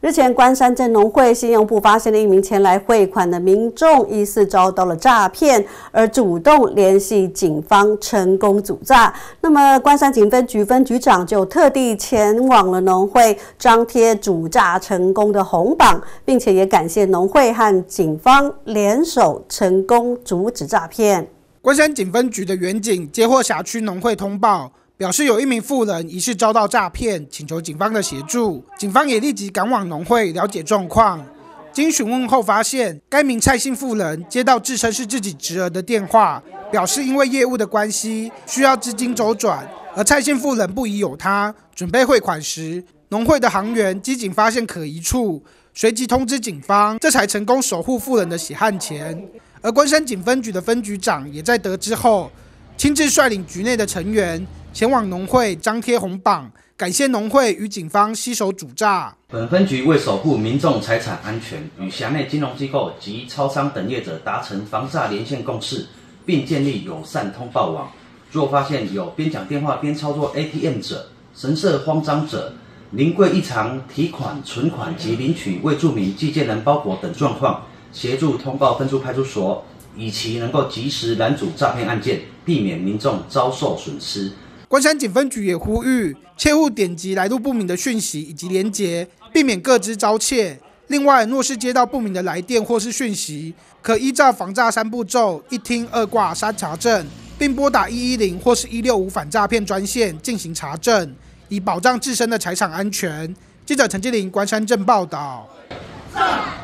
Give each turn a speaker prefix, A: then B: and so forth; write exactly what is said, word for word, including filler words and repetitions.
A: 日前，关山镇农会信用部发现了一名前来汇款的民众疑似遭到了诈骗，而主动联系警方成功阻诈。那么，关山警分局分局长就特地前往了农会，张贴阻诈成功的红榜，并且也感谢农会和警方联手成功阻止诈骗。
B: 关山警分局的员警接获辖区农会通报，表示有一名妇人疑似遭到诈骗，请求警方的协助。警方也立即赶往农会了解状况。经询问后发现，该名蔡姓妇人接到自称是自己侄儿的电话，表示因为业务的关系需要资金周转，而蔡姓妇人不疑有他，准备汇款时，农会的行员机警发现可疑处，随即通知警方，这才成功守护妇人的血汗钱。而关山警分局的分局长也在得知后，亲自率领局内的成员前往农会张贴红榜，感谢农会与警方携手阻诈。
C: 本分局为守护民众财产安全，与辖内金融机构及超商等业者达成防诈连线共识，并建立友善通报网。若发现有边讲电话边操作 A T M 者、神色慌张者、临柜异常提款、存款及领取未注明寄件人包裹等状况，协助通报分驻派出所，以其能够及时拦阻诈骗案件，避免民众遭受损失。
B: 关山警分局也呼吁，切勿点击来路不明的讯息以及连结，避免个资遭窃。另外，若是接到不明的来电或是讯息，可依照防诈三步骤、一听二挂三查证，并拨打一一零或是一六五反诈骗专线进行查证，以保障自身的财产安全。记者陈继林关山镇报道。